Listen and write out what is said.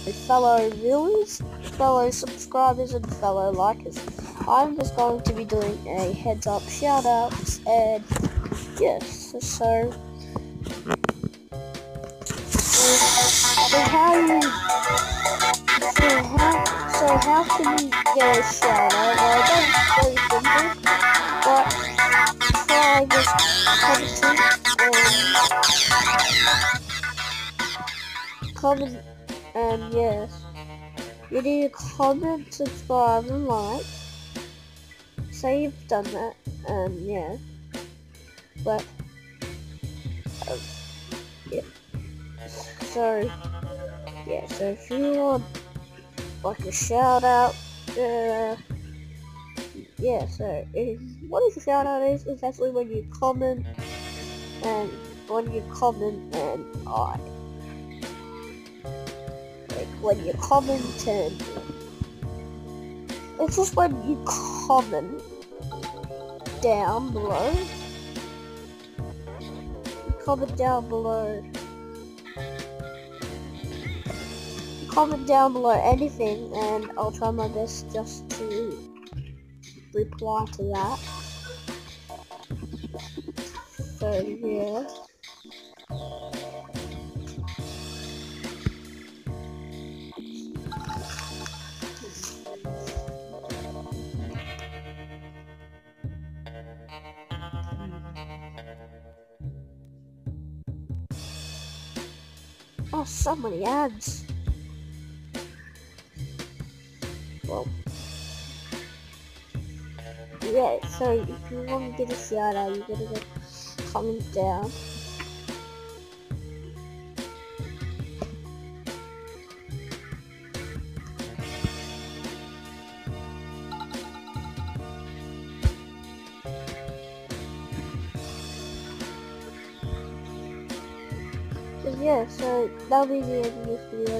fellow viewers, fellow subscribers, and fellow likers. I'm just going to be doing a heads up shoutouts, and yes, so how can you get a shout out? Well, that's very simple, but try just comment and yes, you need to comment, subscribe, and like. Say you've done that, and yeah, but yeah. So yeah, so if you want like a shout out, yeah, so what is a shout out is actually when you comment and when you comment and it's just when you comment down below. Comment down below anything, and I'll try my best just to reply to that. So yeah. Oh, so many ads. Well, yeah, so if you want to get a shout out, you gotta go comment down. Yeah, so that'll be the end of this video.